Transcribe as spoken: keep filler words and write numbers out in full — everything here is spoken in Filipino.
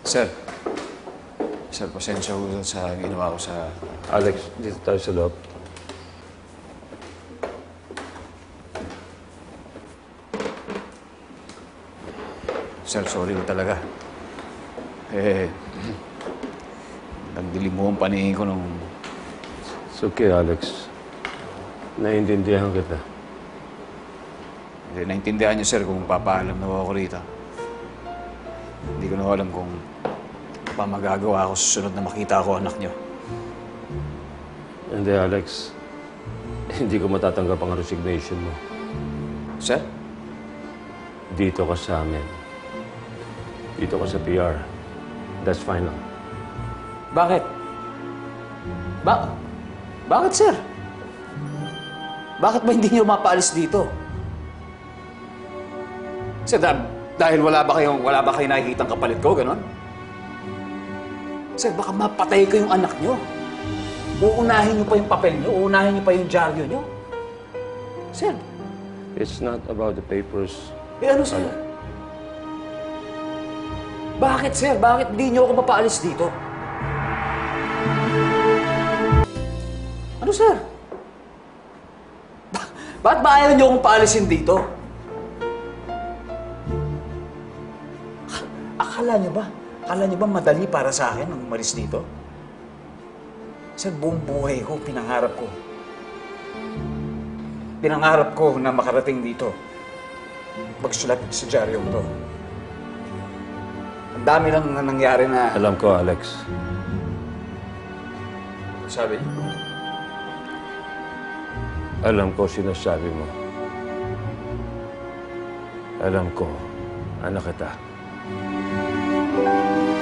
Sir. Sir, pasensya ko sa ginawa ko sa... Alex, dito tayo sa loob. Sir, sorry ko talaga. Eh, nagdilim mo ang paningin ko nung... It's okay, Alex. Naiintindihan kita. Hindi, naintindihan niyo, sir, kung papaalam na ako rito. Hindi ko na alam kung pa magagawa ako susunod na makita ako anak niyo. Hindi, Alex. Hindi ko matatanggap ang resignation mo. Sir? Dito ka sa amin. Dito ka sa P R. That's final. Bakit? Ba Bakit, sir? Bakit ba hindi niyo mapaalis dito? Sir, dah dahil wala ba kayong, wala ba kayong nakikitang kapalit ko, ganon? Sir, baka mapatay ko yung anak niyo. Uunahin niyo pa yung papel niyo, uunahin niyo pa yung dyaryo niyo. Sir. It's not about the papers. Eh, ano, sir? Bakit, sir? Bakit di niyo ako mapaalis dito? Ano, sir? Ba bakit ba ayaw niyo akong paalisin dito? Akala niyo ba? Akala niyo ba madali para sa akin ang umalis dito? Sir, buong buhay ko, pinangarap ko. Pinangarap ko na makarating dito. Pagsulat sa dyaryo to. Ang dami lang na nangyari na... Alam ko, Alex. Sabi niyo? Alam ko sinasabi mo. Alam ko, anak kita.